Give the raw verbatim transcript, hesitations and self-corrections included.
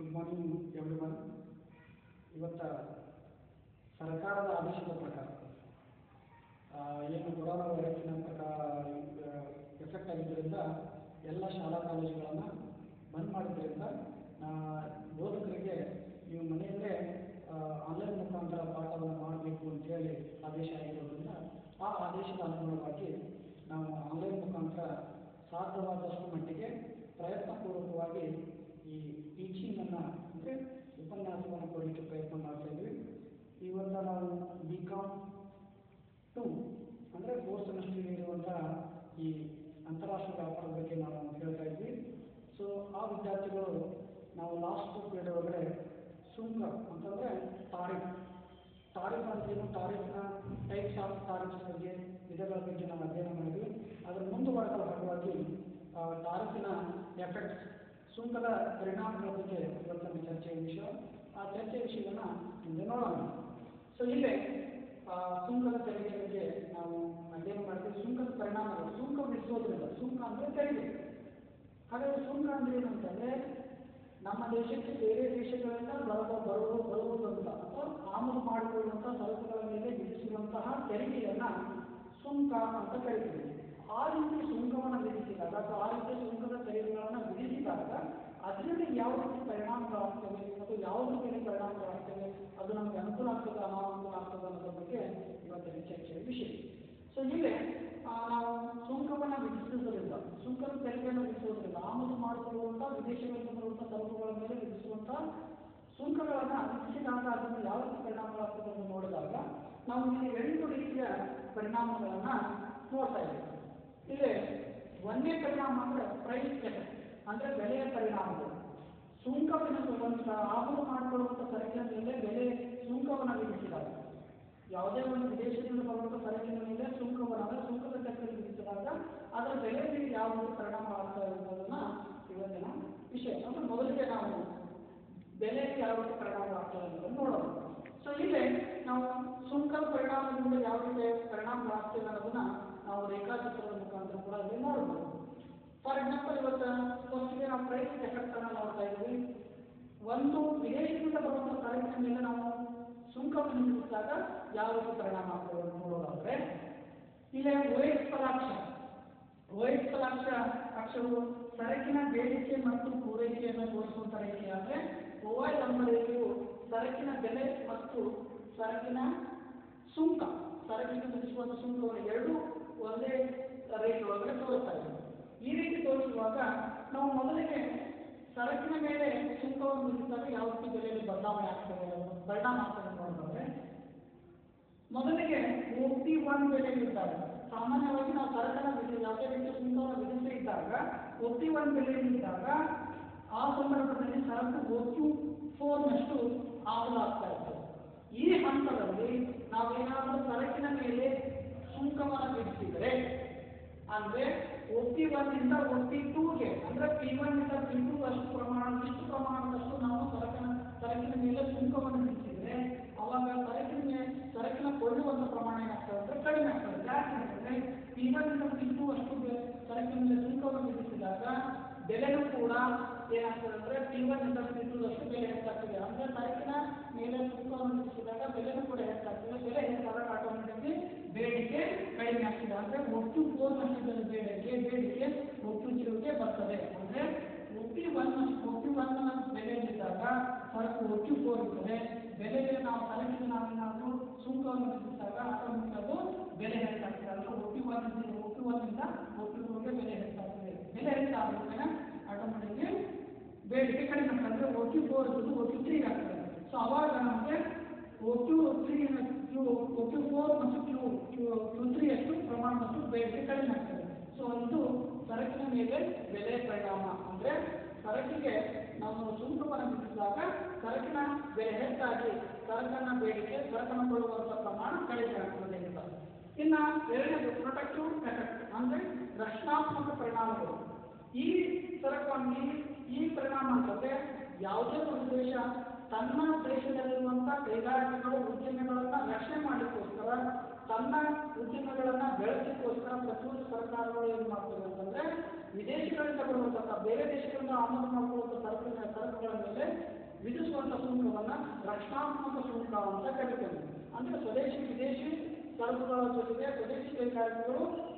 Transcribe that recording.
Good morning everyone. ಇವತ್ತು ಸರ್ಕಾರದ ಆದೇಶದ ಪ್ರಕಾರ ಏನು ಕೊರೋನಾ ವೈರಸ್ಸಿನ ಪ್ರಕಾರ ಎಫೆಕ್ಟ್ ಆಗಿದ್ದರಿಂದ ಎಲ್ಲ ಶಾಲಾ ಕಾಲೇಜುಗಳನ್ನು ಬಂದ್ ಮಾಡಿದ್ದರಿಂದ ಬೋಧಕರಿಗೆ ನೀವು ಮನೆಯಲ್ಲೇ ಆನ್ಲೈನ್ ಮುಖಾಂತರ ಪಾಠವನ್ನು ಮಾಡಬೇಕು ಅಂತೇಳಿ ಆದೇಶ ಆಗಿರೋದ್ರಿಂದ ಆ ಆದೇಶದ ಅನುಗುಣವಾಗಿ ನಾವು ಆನ್ಲೈನ್ ಮುಖಾಂತರ ಸಾಧ್ಯವಾದಷ್ಟು ಮಟ್ಟಿಗೆ ಪ್ರಯತ್ನಪೂರ್ವಕವಾಗಿ ಈ ಟೀಚಿಂಗನ್ನು ಅಂದರೆ ಉಪನ್ಯಾಸವನ್ನು ಕೊಡಲಿಕ್ಕೆ ಪ್ರಯತ್ನ ಮಾಡ್ತಾ ಇದ್ವಿ. ಇವತ್ತು ನಾವು ಬಿ ಕಾಮ್ ಟು ಅಂದರೆ ಫೋರ್ತ್ ಸೆಮಿಸ್ಟರ್ಗೆ ಇರುವಂತಹ ಈ ಅಂತಾರಾಷ್ಟ್ರೀಯ ವ್ಯಾಪಾರದ ಬಗ್ಗೆ ನಾವು ಹೇಳ್ತಾ ಇದ್ವಿ. ಸೊ ಆ ವಿದ್ಯಾರ್ಥಿಗಳು ನಾವು ಲಾಸ್ಟ್ ಪೀರಿಯಡ್ ಒಳಗಡೆ ಸುಂಕ ಅಂತಂದರೆ ತಾರೀಫ್ ತಾರೀಫ್ ಅಂತೇನು ತಾರೀಫ್ನ ಟೈಪ್ಸ್ ಆಫ್ ತಾರೀಫ್ಸ್ ಬಗ್ಗೆ ವಿಧಗಳ ಬಗ್ಗೆ ನಾವು ಅಧ್ಯಯನ ಮಾಡಿದ್ವಿ. ಅದರ ಮುಂದುವರೆದ ಭಾಗವಾಗಿ ತಾರೀಫಿನ ಎಫೆಕ್ಟ್ಸ್ ಸುಂಕದ ಪರಿಣಾಮಗಳ ಬಗ್ಗೆ ಇವತ್ತಿನ ಚರ್ಚೆಯ ವಿಷಯ. ಆ ಚರ್ಚೆಯ ವಿಷಯವನ್ನು ಮುಂದೆ ನೋಡೋಣ. ಸೊ ಇಲ್ಲೇ ಸುಂಕದ ತೆರಿಗೆ ಬಗ್ಗೆ ನಾವು ಅಧ್ಯಯನ ಮಾಡಿದ್ವಿ. ಸುಂಕದ ಪರಿಣಾಮಗಳು, ಸುಂಕ ವಿಧಿಸೋದ್ರಿಂದ, ಸುಂಕ ಅಂದರೆ ತೆರಿಗೆ. ಹಾಗಾದರೆ ಸುಂಕ ಅಂದರೆ ಏನಂತಂದರೆ ನಮ್ಮ ದೇಶಕ್ಕೆ ಬೇರೆ ದೇಶಗಳಿಂದ ಬರುವ ಬರುವ ಬರುವುದಂತ ಅಥವಾ ಆಮದು ಮಾಡಿಕೊಳ್ಳುವಂಥ ಸರಕುಗಳ ಮೇಲೆ ವಿಧಿಸುವಂತಹ ತೆರಿಗೆಯನ್ನು ಸುಂಕ ಅಂತ ಕರೀತೀವಿ. ಆ ರೀತಿ ಸುಂಕವನ್ನು ವಿಧಿಸಿದಾಗ ಅಥವಾ ಆ ರೀತಿ ಸುಂಕದ ತೆರಿಗೆಗಳನ್ನು ವಿಧಿಸಿದಾಗ ಅದರಲ್ಲಿ ಯಾವ ರೀತಿ ಪರಿಣಾಮಗಳಾಗ್ತವೆ ಮತ್ತು ಯಾವುದ್ರ ಮೇಲೆ ಪರಿಣಾಮಗಳಾಗ್ತವೆ, ಅದು ನಮಗೆ ಅನುಕೂಲ ಆಗ್ತದೆ ಅನಾನುಕೂಲ ಆಗ್ತದೆ ಅನ್ನೋದ್ರ ಬಗ್ಗೆ ಇವತ್ತಿನ ಚರ್ಚೆಯ ವಿಷಯ. ಸೊ ಇಲ್ಲೇ ನಾವು ಸುಂಕವನ್ನು ವಿಧಿಸುವುದರಿಂದ, ಸುಂಕದ ತೆರಿಗೆಯನ್ನು ವಿಧಿಸುವುದರಿಂದ ಆಮದು ಮಾಡಿಕೊಳ್ಳುವಂಥ ವಿದೇಶಗಳಿಂದ ಬರುವಂಥ ಸರಕುಗಳ ಮೇಲೆ ವಿಧಿಸುವಂಥ ಸುಂಕಗಳನ್ನು ವಿಧಿಸಿದಾಗ ಅದನ್ನು ಯಾವ ರೀತಿ ಪರಿಣಾಮಗಳಾಗ್ತದೆ ಅಂತ ನೋಡಿದಾಗ ನಾವು ಇಲ್ಲಿ ಎಂಟು ರೀತಿಯ ಪರಿಣಾಮಗಳನ್ನು ನೋಡ್ತಾ ಇದ್ದೀವಿ. ಇಲ್ಲಿ ಒಂದೇ ಪರಿಣಾಮ ಅಂದರೆ ಪ್ರೈಸ್ ಎಫೆಕ್ಟ್ ಅಂದರೆ ಬೆಲೆಯ ಪರಿಣಾಮಗಳು. ಸುಂಕವನ್ನು ಒಂದು ಆಮದು ಮಾಡಿಕೊಳ್ಳುವಂಥ ಸರಕಿನ ಮೇಲೆ ಬೆಲೆ ಸುಂಕವನ್ನು ವಿಧಿಸಿದಾಗ, ಯಾವುದೇ ಒಂದು ವಿದೇಶದಿಂದ ಬರುವಂಥ ಸರಕಿನ ಮೇಲೆ ಸುಂಕವನ್ನು ಅಂದರೆ ಸುಂಕದ ತೆರಿಗೆ ವಿಧಿಸಿದಾಗ ಅದರ ಬೆಲೆ ಮೇಲೆ ಯಾವ ರೀತಿ ಪರಿಣಾಮ ಆಗ್ತಾ ಇರುವುದನ್ನು ಇವತ್ತಿನ ವಿಷಯ. ಅಂದರೆ ಮೊದಲಿಗೆ ನಾವು ಬೆಲೆಗೆ ಯಾವ ರೀತಿ ಪರಿಣಾಮ ಆಗ್ತದೆ ಅನ್ನೋದನ್ನು ನೋಡೋಣ. ಸೊ ಇಲ್ಲೇ ನಾವು ಸುಂಕದ ಪರಿಣಾಮದಿಂದ ಯಾವ ರೀತಿ ಪರಿಣಾಮಗಳಾಗ್ತದೆ ಅನ್ನೋದನ್ನ ನಾವು ರೇಖಾಚಿತ್ರದ ಮುಖಾಂತರ ಕೂಡ ಅಲ್ಲಿ ನೋಡಬಹುದು. ಫಾರ್ ಎಕ್ಸಾಂಪಲ್ ಇವತ್ತು ಫಸ್ಟ್ಗೆ ನಾವು ಪ್ರೈಸ್ ಎಫೆಕ್ಟ್ ಅನ್ನು ನೋಡ್ತಾ ಇದ್ವಿ. ಒಂದು ವಿದೇಶದಿಂದ ಬರುವಂಥ ಸರಕಿನ ಮೇಲೆ ನಾವು ಸುಂಕವನ್ನು ವಿಧಿಸಿದಾಗ ಯಾವ ರೀತಿ ಪರಿಣಾಮ ಆಗ್ತದೆ ಅಂತ ನೋಡೋದಾದ್ರೆ ಇಲ್ಲೇ ವೈಯಕ್ತಲಾಕ್ಷ ವೈಯಕ್ತಲಾಕ್ಷ ಅಕ್ಷವು ಸರಕಿನ ಬೇಡಿಕೆ ಮತ್ತು ಪೂರೈಕೆಯನ್ನು ತೋರಿಸುವಂಥ ರೇಖೆ. ಅಂದರೆ ಓವೈಲ್ ಎಂಬ ರೇಖೆಯು ಸರಕಿನ ಬೆಲೆ ಮತ್ತು ಸರಕಿನ ಸುಂಕ, ಸರಕಿನ ವಿಧಿಸುವಂಥ ಸುಂಕವನ್ನು ಎರಡೂ ಒಂದೇ ರೇಖೆ ಒಳಗಡೆ ತೋರಿಸ್ತಾ ಇದೆ. ಈ ರೀತಿ ತೋರಿಸುವಾಗ ನಾವು ಮೊದಲಿಗೆ ಸರಕಿನ ಮೇಲೆ ಸುಂಕವನ್ನು ವಿಧಿಸಿದಾಗ ಯಾವ ರೀತಿ ಬೆಲೆಯಲ್ಲಿ ಬದಲಾವಣೆ ಆಗ್ತದೆ, ಪರಿಣಾಮ ಆಗ್ತದೆ ನೋಡಿದ್ರೆ ಮೊದಲಿಗೆ ಒ.ಪಿ ಒನ್ ಬೆಲೆ ಇದ್ದಾಗ ಸಾಮಾನ್ಯವಾಗಿ ನಾವು ಸರಕನ್ನ ವಿಧಿ ಯಾವುದೇ ರೀತಿಯ ಸುಂಕವನ್ನು ವಿಧಿಸಿ ಇದ್ದಾಗ ಒ.ಪಿ ಒನ್ ಬೆಲೆ ಇದ್ದಾಗ ಆ ಸಂದರ್ಭದಲ್ಲಿ ಸರಕು ಒ.ಕ್ಯೂ ಫೋರ್ನಷ್ಟು ಆಮದು ಆಗ್ತಾ ಇರ್ತದೆ. ಈ ಹಂತದಲ್ಲಿ ನಾವೇನಾದರೂ ಸರಕಿನ ಮೇಲೆ ಸುಂಕವನ್ನು ವಿಧಿಸಿದರೆ ಅಂದರೆ ಒ.ಪಿ ಒನ್ ಇಂದ ಒ.ಪಿ ಟೂಗೆ ಅಂದರೆ ಪಿ ಒನ್ ಇಂದ ಪಿ ಟೂ ಅಷ್ಟು ಪ್ರಮಾಣ ಇಷ್ಟು ಪ್ರಮಾಣದಷ್ಟು ನಾವು ಸರಕಿನ ಸರಕಿನ ಮೇಲೆ ಸುಂಕವನ್ನು ವಿಧಿಸಿದರೆ ಅವಾಗ ಸರಕಿನ ಮೇಲೆ ಸರಕಿನ ಕೊಳ್ಳುವಂಥ ಪ್ರಮಾಣ ಏನಾಗ್ತದೆ ಅಂದರೆ ಕಡಿಮೆ ಆಗ್ತದೆ. ಯಾಕೆಂದರೆ ಪಿ ಒನ್ ಇಂದ ಪಿ ಟೂ ಅಷ್ಟು ಸರಕಿನ ಮೇಲೆ ಸುಂಕವನ್ನು ವಿಧಿಸಿದಾಗ ಬೆಲೆನೂ ಕೂಡ ಏನಾಗ್ತದೆ ಅಂದರೆ ಪಿ ಒನ್ ಇಂದ ಪಿ ಟೂ ಅಷ್ಟು ಬೆಲೆ ಹೆಚ್ಚಾಗ್ತದೆ. ಅಂದರೆ ಸರಕಿನ ಮೇಲೆ ಸುಂಕವನ್ನು ವಿಧಿಸಿದಾಗ ಬೆಲೆನೂ ಕೂಡ ಹೆಚ್ಚಾಗ್ತದೆ. ಬೆಲೆ ಹೆಚ್ಚಾದಾಗ ಆಟೋಮೆಟಿಕ್ಲಿ ಬೇಡಿಕೆ ಕಡಿಮೆ ಆಗ್ತದೆ. ಅಂದರೆ ಒಟ್ಟು ಫೋರ್ ನಷ್ಟದ ಬೇಡಿಕೆ ಬೇಡಿಕೆ ಒಟ್ಟು ಜೀರೋಗೆ ಬರ್ತದೆ. ಅಂದರೆ ಒಪ್ಪಿ ಒನ್ ಒಪ್ಪಿ ಒನ್ ಬೆಲೆಯಲ್ಲಿದ್ದಾಗ ಸರಕು ಒಟ್ಟು ಫೋರ್ ಇರ್ತದೆ. ಬೆಲೆಗೆ ನಾವು ಸರಕಿಗೆ ನಾವೇನಾದರೂ ಸುಂಕವನ್ನು ವಿಧಿಸಿದಾಗ ಆಟೋಮೆಟಿಕ್ ಅದು ಬೆಲೆ ಹೆಚ್ಚಾಗ್ತದೆ. ಅಂದರೆ ಒಪ್ಪಿ ಒನ್ ಒಪ್ಪಿ ಒನ್ನಿಂದ ಒಪ್ಪಿ ಟೂಗೆ ಬೆಲೆ ಹೆಚ್ಚಾಗ್ತದೆ. ಬೆಲೆ ಹೆಚ್ಚಾಗುತ್ತೆ ಆಟೋಮೆಟಿಕ್ಲಿ ಬೇಡಿಕೆ ಕಡಿಮೆ ಆಗ್ತದೆ. ಅಂದರೆ ಒಪ್ಪಿ ಫೋರ್ ಇದ್ದು ಒಪ್ಪಿ ತ್ರೀ ಆಗ್ತದೆ. ಸೊ ಅವಾಗ ನಮಗೆ ಒಪ್ಪಿ ತ್ರೀ ಒಪ್ಪಿ ಫೋರ್ ಮತ್ತು ಕ್ಯೂ ಕ್ಯೂ ಕ್ಯೂ ತ್ರೀ ಅಷ್ಟು ಪ್ರಮಾಣದಷ್ಟು ಬೇಡಿಕೆ ಕಡಿಮೆ ಆಗ್ತದೆ. ಸೊ ಇದು ಸರಕಿನ ಮೇಲೆ ಬೆಲೆ ಪರಿಣಾಮ. ಅಂದರೆ ಸರಕಿಗೆ ನಾವು ಸುಂಕವನ್ನು ವಿಧಿಸಿದಾಗ ಸರಕಿನ ಬೆಲೆ ಹೆಚ್ಚಾಗಿ ಸರಕನ್ನ ಬೇಡಿಕೆ ಸರಕನ್ನು ಕೊಳ್ಳುವಂಥ ಪ್ರಮಾಣ ಕಡಿಮೆ ಆಗ್ತದೆ ಅಂತ. ಇನ್ನು ಎರಡನೇದು ಪ್ರೊಟೆಕ್ಟಿವ್ ಎಫೆಕ್ಟ್ ಅಂದರೆ ರಕ್ಷಣಾತ್ಮಕ ಪರಿಣಾಮಗಳು. ಈ ಸರಕನ್ನು ಈ ಪರಿಣಾಮ ಅಂತಂದರೆ ಯಾವುದೇ ಒಂದು ದೇಶ ತನ್ನ ದೇಶದಲ್ಲಿರುವಂಥ ಕೈಗಾರಿಕೆಗಳು ಉದ್ಯಮಗಳನ್ನು ರಕ್ಷಣೆ ಮಾಡಲಿಕ್ಕೋಸ್ಕರ ತನ್ನ ಉದ್ಯಮಗಳನ್ನು ಬೆಳೆಸಲಿಕ್ಕೋಸ್ಕರ ಪ್ರತಿಯೊಂದು ಸರ್ಕಾರಗಳು ಏನು ಮಾಡ್ತವೆ ಅಂತಂದರೆ ವಿದೇಶಗಳಿಂದ ಬರುವಂತಹ ಬೇರೆ ದೇಶಗಳಿಂದ ಆಮದು ಮಾಡಿಕೊಳ್ಳುವಂಥ ಸರಕಿನ ಸರಕುಗಳ ಮೇಲೆ ಇದನ್ನು ರಕ್ಷಣಾತ್ಮಕ ಸುಂಕ ಅಂತ ಕರಿತೇವೆ. ಅಂದರೆ ಸ್ವದೇಶಿ ವಿದೇಶಿ ಸರಕುಗಳ ಜೊತೆಗೆ ಸ್ವದೇಶಿ ಕೈಗಾರಿಕೆಗಳು